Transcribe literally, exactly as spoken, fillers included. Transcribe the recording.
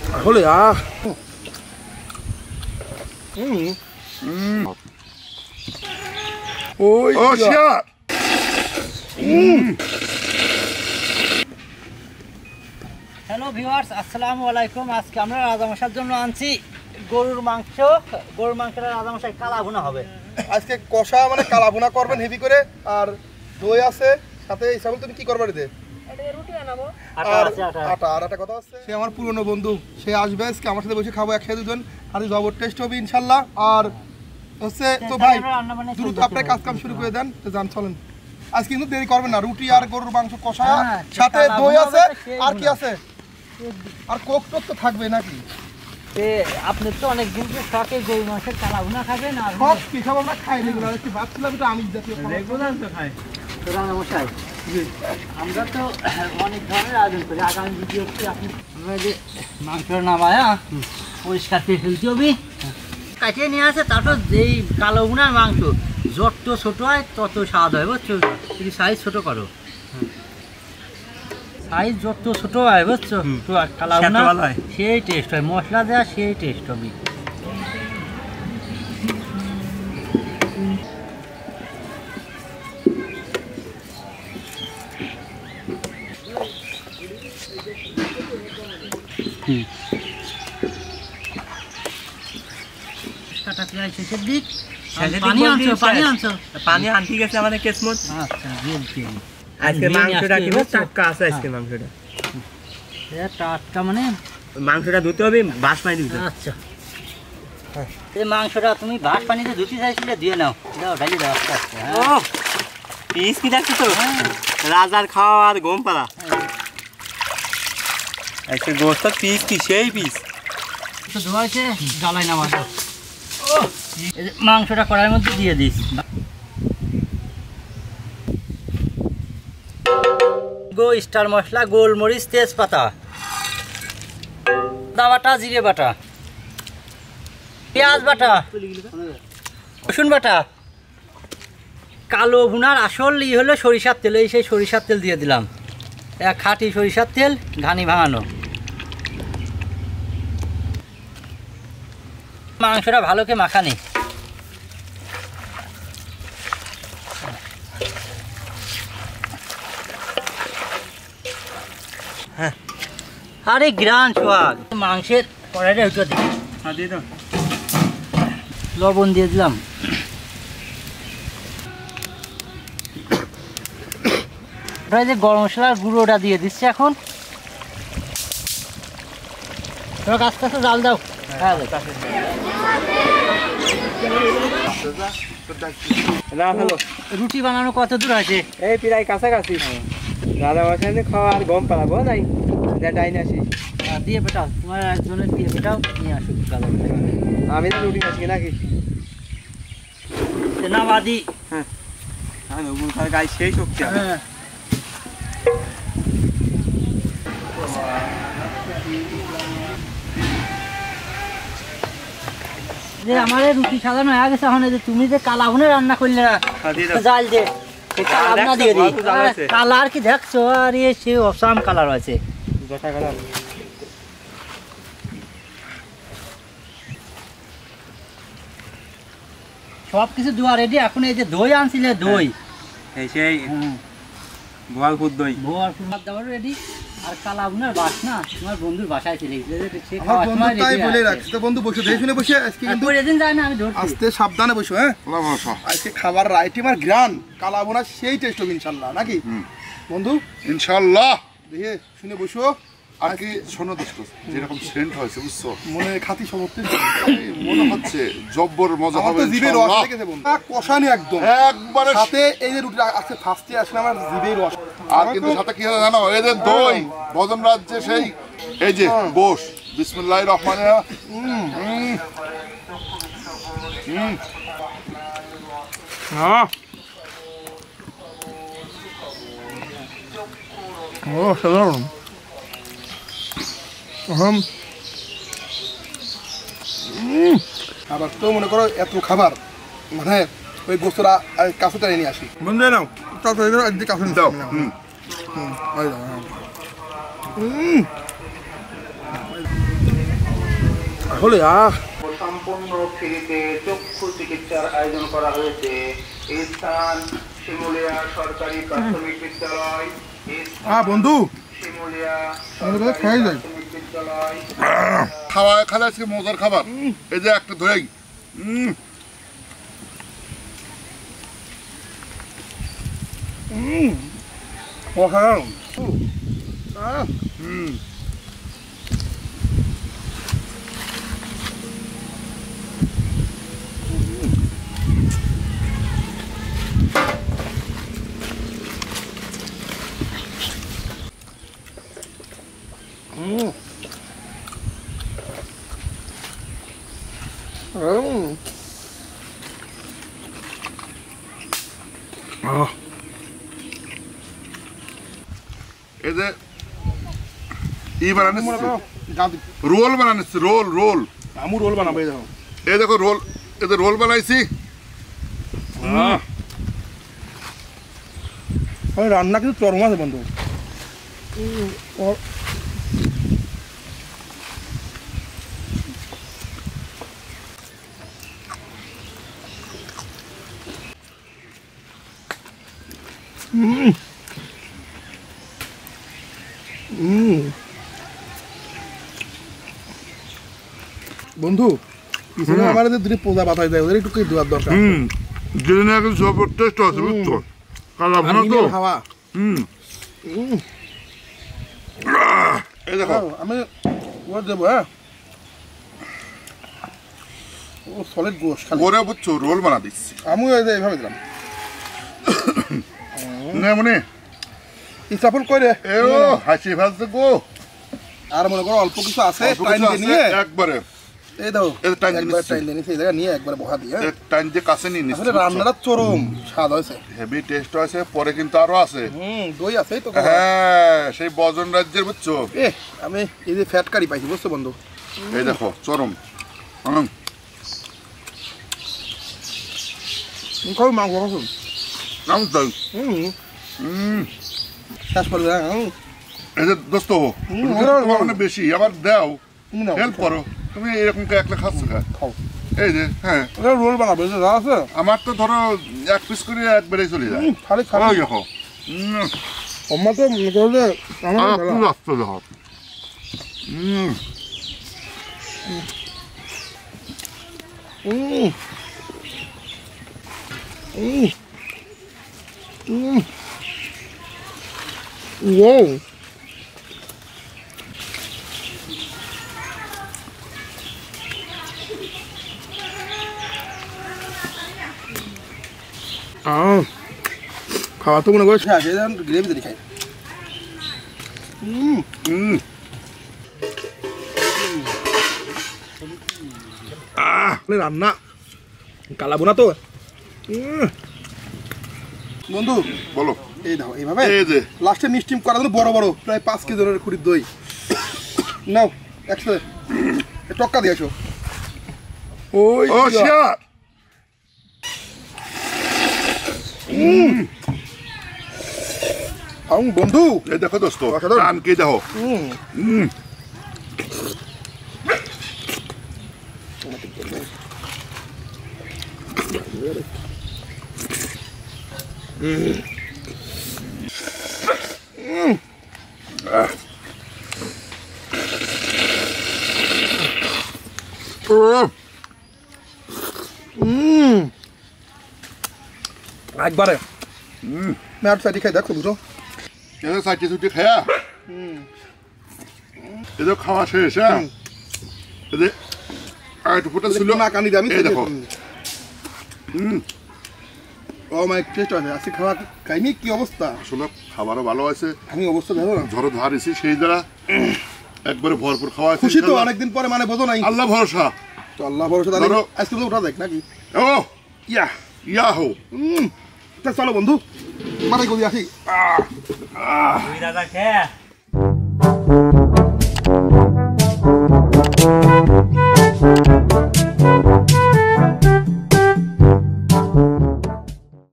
হলে আহ হুম হুম ওই ও শিট হুম হ্যালো ভিউয়ার্স, আসসালামু আলাইকুম। আজকে আমরা রাজামশাইয়ের জন্য আনছি গরুর মাংস। গরুর মাংসটা রাজামশাই কালা ভুনা হবে আজকে। কষা মানে কালা ভুনা করবেন হেভি করে, আর দই আছে সাথে। ইসামুল তুমি কি করবা রে? রুটি বানাবো, আটা আছে, আটা আটা আর একটা কথা আছে, সে আমার পুরনো বন্ধু, সে আসবে আজকে আমার সাথে বসে খাবো একসাথে দুজন, আর জবর টেস্ট হবে ইনশাআল্লাহ। আর হচ্ছে তো ভাই দ্রুত আপনার কাজ কাম শুরু করে দেন, তো যান চলেন। আজকে কিন্তু দেরি করবেন না, রুটি আর গরুর মাংস কষা সাথে দই আছে, আর কি আছে, আর কোক টোক তো থাকবে নাকি? আপনি তো অনেক দিন শখে গরু মাংসের কালা ভুনা খাবেন, আর সব কি খাবো আমরা খাই রেগুলার, একটু ভাবছিলাম একটু আমিষ জাতীয় রেগুলার তো খাই। তো রাজামশাই আমরা তো অনেক ধরনের আয়োজন করি, আগামী ভিডিওতে আপনি আমরা যে মাংস নামায়া পরিষ্কার করে ফেলতে হবে, কাটিয়ে নিয়ে আসে। তারপর যেই কালো ভুনার মাংস যত ছোটো হয় তত স্বাদ হয়, বুঝছো? যদি সাইজ ছোটো করো, সাইজ যত ছোটো হয় বুঝছো, তো আর কালো ভুনা সেই টেস্ট হয়, মশলা দেওয়া সেই টেস্ট হবে। কাটা প্রায় শেষের দিক, পানি আনছো পানি আনছো পানি আনতে গেছে আমাদের কেসমত। আচ্ছা বলছি আজকে মাংসটা কিন্তু টাটকা আছে, আজকে মাংসটা এটা টাটকা মানে মাংসটা ধুতে হবে, বাস পানি দিতে। আচ্ছা এই মাংসটা তুমি ভাত পানিতে ধুতে চাইছিলে, দিয়ে নাও, দাও ঢালি দাও আস্তে আস্তে। ও পিস কি দেখছো তো, রাজার খাওয়া আর গম পালা আজকে গোস্ত পিস কি সেই পিস তো ধোয়াইছে, জ্বালাই না মাছ। মাংসটা কড়াইয়ের মধ্যে দিয়ে দিস, গো স্টার মশলা, গোলমরিচ, তেজপাতা, আদা বাটা, জিরে বাটা, পেঁয়াজ বাটা, রসুন বাটা। কালো ভুনার আসল ই হলো সরিষার তেল, এই সেই সরিষার তেল দিয়ে দিলাম, এক খাঁটি সরিষার তেল, ঘানি ভাঙানো। মাংসটা ভালোকে মাখানি, হ্যাঁ। আরে গ্রান সোহাগ, মাংসের কড়াইটা একটু দিই, লবণ দিয়ে দিলাম, যে গরম মশলার গুঁড়োটা দিয়ে দিচ্ছে এখন। আস্তে আস্তে জাল দাও। রুটি বানানো কত দূর আছে? এই প্রায় কাছাকাছি। রাজা বসাইতে খাওয়া আর গম পালাবো নাই, যেটাই না আসি দিয়ে পেটাও, তোমার একজনের দিয়ে পেটাও, নিয়ে আসুক। আমি তো রুটি খাচ্ছি নাকি না বাদি, হ্যাঁ গায়ে সেই শক্তি। হ্যাঁ যে আমার রুটি সাজানো হয়ে গেছে, এখন যে তুমি যে কালা ভুনা রান্না করলে জাল যে কালা ভুনা দিয়ে দিই, কালার কি দেখছো? আর এ সে অসাম কালার আছে, সব কিছু দেওয়া রেডি। এখন এই যে দই আনছিলে, দই এই সেই গোয়ালপুর দই, গোয়ালপুর দেওয়ার রেডি। আর কালা ভুনার বাসনা তোমার বন্ধুর বাসায় চলে গেছে, বলে রাখছি তো বন্ধু, বসে দেখে শুনে বসে। আজকে কিন্তু এদিন যায় না, আমি ধরছি, আস্তে সাবধানে বসো। হ্যাঁ আজকে খাবার আইটেম আর গ্রান কালা ভুনা সেই টেস্ট হবে ইনশাল্লাহ, নাকি বন্ধু? ইনশাল্লাহ দেখে শুনে বসো। আর কি শোনো দোস্ত, যেরকম সেন্ট হয়েছে বুঝছো, মনে খাতি সমর্থন মনে হচ্ছে জব্বর মজা হবে। জিভে রস লেগেছে বন্ধু, কষানি একদম একবারে। সাথে এই যে রুটি আজকে ফার্স্টে আসলে আমার জিভে রস। আর কিন্তু সাথে কি হয় জানো, এই যে দই বদন রাজ্যে সেই এই যে বস বিসমিল্লাহির রহমানির রহিম। হুম হ্যাঁ ও সাধারণ। আবার তো মনে করো এত খাবার, মানে ওই গোস্তরা কাছে টানে নিয়ে আসি। বন্ধু নাও কাছে দাও। হলে আহ সম্পূর্ণ ফ্রিতে চক্ষু চিকিৎসার আয়োজন করা হয়েছে। এই স্থান শিমুলিয়া সরকারি প্রাথমিক বিদ্যালয়। এই স্থান আহ বন্ধু শিমুলিয়া আমাদের কাছে খেয়ে যায় প্রাথমিক বিদ্যালয়। খাওয়া খালে আজকে মজার খাবার এই যে একটা ধরেই উম অসাধারণ হুম আহ এই যে ই বানানো মনে করো গাঁদি রোল বানানো রোল রোল আমু রোল বানাবো এই দেখো এই দেখো রোল এই যে রোল বানাইছি আরে রান্না কিন্তু চরম আছে বন্ধু হুম হুম বন্ধু পিছনে আমার দুটো পোজা বাতাস দেয় ওদের একটু কি দেওয়ার দরকার হুম জেনে এখন জবরদস্ত আছে বুঝছো কালা ভুনা তো খাওয়া হুম এই দেখো আমি ওর দেবো হ্যাঁ ও সলিড গোশ খালি করে বুঝছো রোল বানা দিচ্ছি আমিও এই যে এইভাবে দিলাম না মনে ইসাফল করে এ ও হাসি ভাজতে গো আর মনে করো অল্প কিছু আছে অল্প টাইম কিছু আছে, নিয়ে একবারে এই দাও এই টাইম দিয়ে একবার নিচ্ছি। টাইম নিয়ে সেই জায়গা নিয়ে একবার বহা দিয়ে এক টাইম দিয়ে কাছে নিয়ে নিচ্ছি আসলে রান্নাটা চরম স্বাদ হয়েছে হেভি টেস্ট আছে পরে কিন্তু আরো আছে হুম দই আছে তো হ্যাঁ সেই বজন রাজ্যের বুঝছো এ আমি এই যে ফ্যাট কারি পাইছি বুঝছো বন্ধু এই দেখো চরম হুম খাও মাংস খাও নাম তো হুম হুম শেষ করে দেয় হুম এই যে দোস্ত হুম, তুমি ওরা- তোমার মানে বেশি আবার দাও তুমি নাও হেল্প করো তুমি এরকম কে একলা খাচ্ছ খা খাও এই যে হ্যাঁ ওটা রোল বানাবো এই যে যা আছে আমার তো ধরো এক পিস করে একবারেই চলে যায় হুম, খালি খালি ওই দেখো হুম আমার তো মনে করো যে আমার আর মেলা। একটু রাস্তা দেখো হুম হুম হুম হুম Wow. আহ খাওয়া তো মনে করো শেষ এই গ্রেভি দিয়ে খাই হুম হুম আহ রান্না কালাবো না তো উম। বন্ধু বলো এই দাও এইভাবে এই যে লাস্টে মিষ্টিম করার জন্য বড় বড় প্রায় পাঁচ কেজি ধরনের কুড়ির দই নাও একসাথে টক্কা দিয়ে আসো ওই ও যা। শিট আম বন্ধু এই দেখো দোস্ত অসাধারণ। টান কি দেখো হুম হুম হুম একবারে হুম ম্যাট সাইডে খাই দেখো বুঝো এদের সাইটি সুটি খায়া এদের খাওয়া শেষ হ্যাঁ এদের আর একটু ফুটা ছিল না কানি দিয়ে আমি এই দেখো হুম ও মাই টেস্ট আছে আজকে খাওয়া খাইনি কি অবস্থা আসলে খাবারও ভালো আছে আমি অবস্থা দেখো না ঝড়ো ধার এসে সেই দ্বারা একবারে ভরপুর খাওয়া আছে খুশি তো ইনশাআল্লাহ। অনেকদিন পরে মানে বোঝো নাই আল্লাহ ভরসা তো আল্লাহ ভরসা তাহলে ধরো। আজকে তো উঠা দেখ নাকি ও ইয়া ইয়া হো হুম তা চলো বন্ধু মারাই গলি আসি দুই দাদা খেয়ে